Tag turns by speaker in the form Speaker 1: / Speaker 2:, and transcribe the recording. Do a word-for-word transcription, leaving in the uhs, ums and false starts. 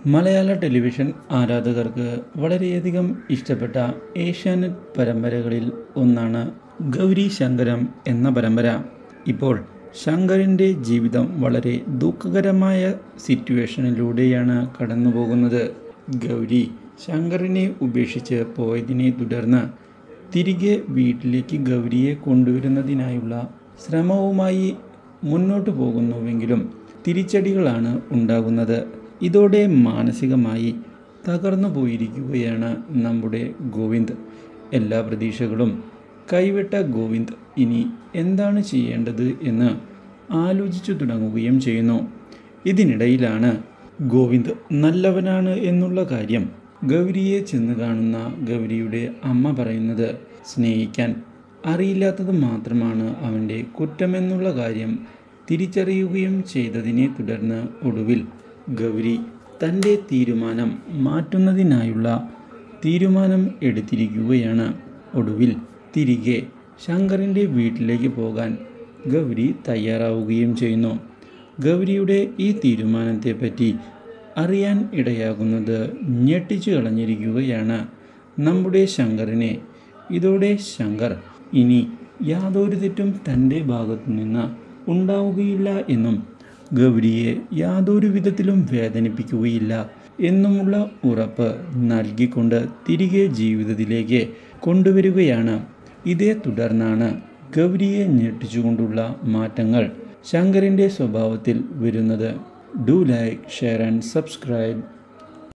Speaker 1: മലയാള television ആരാധകർക്ക് വളരെയധികം ഇഷ്ടപ്പെട്ട ഏഷ്യാനെറ്റ് പരമ്പരകളിൽ ഒന്നാണ് ഗൗരി ശങ്കരം എന്ന പരമ്പര. ഇപ്പോൾ ശങ്കറിൻ്റെ ജീവിതം വളരെ ദുഃഖകരമായ സിറ്റുവേഷനിലൂടെയാണ് കടന്നു പോകുന്നത്. ഗൗരി ശങ്കറിനെ ഉപേക്ഷിച്ച് പോയതിനെ തുടർന്ന് തിരികെ വീട്ടിലേക്ക് ഗൗരിയെ കൊണ്ടുവരുന്നതിനായുള്ള ശ്രമവുമായി മുന്നോട്ടു പോകുന്നുവെങ്കിലും തിരിച്ചടികളാണ് ഉണ്ടാകുന്നത്. ഇതോടെ മാനസികമായി തകർന്നു പോയിരിക്കുകയാണ് നമ്മുടെ ഗോവിന്ദ്. എല്ലാ പ്രതീക്ഷകളും കൈവിട്ട ഗോവിന്ദ് ഇനി എന്താണ് ചെയ്യേണ്ടത് എന്ന് ആലോചിച്ചു തുടങ്ങുകയും ചെയ്യുന്നു. ഇതിനിടയിലാണ് ഗോവിന്ദ് നല്ലവനാണ് എന്നുള്ള കാര്യം ഗൗരിയെ ചെന്ന് കാണുന്ന ഗൗരിയുടെ അമ്മ പറയുന്നത്. സ്നേഹിക്കാൻ അറിയില്ലാത്തത് മാത്രമാണ് അവൻ്റെ കുറ്റമെന്നുള്ള കാര്യം തിരിച്ചറിയുകയും ചെയ്തതിനെ തുടർന്ന് ഒടുവിൽ ഗൗരി തൻ്റെ തീരുമാനം മാറ്റുന്നതിനായുള്ള തീരുമാനം എടുത്തിരിക്കുകയാണ്. ഒടുവിൽ തിരികെ ശങ്കറിൻ്റെ വീട്ടിലേക്ക് പോകാൻ ഗൗരി തയ്യാറാവുകയും ചെയ്യുന്നു. ഗൗരിയുടെ ഈ തീരുമാനത്തെപ്പറ്റി അറിയാൻ ഇടയാകുന്നത് ഞെട്ടിച്ചു കളഞ്ഞിരിക്കുകയാണ് നമ്മുടെ ശങ്കറിനെ. ഇതോടെ ശങ്കർ ഇനി യാതൊരു തെറ്റും തൻ്റെ ഭാഗത്തു നിന്ന് ഉണ്ടാവുകയില്ല എന്നും ഗൗരിയെ യാതൊരു വിധത്തിലും വേദനിപ്പിക്കുകയില്ല എന്നുമുള്ള ഉറപ്പ് നൽകിക്കൊണ്ട് തിരികെ ജീവിതത്തിലേക്ക് കൊണ്ടുവരികയാണ്. ഇതേ തുടർന്നാണ് ഗൗരിയെ ഞെട്ടിച്ചുകൊണ്ടുള്ള മാറ്റങ്ങൾ ശങ്കറിൻ്റെ സ്വഭാവത്തിൽ വരുന്നത്. Do like, share and subscribe.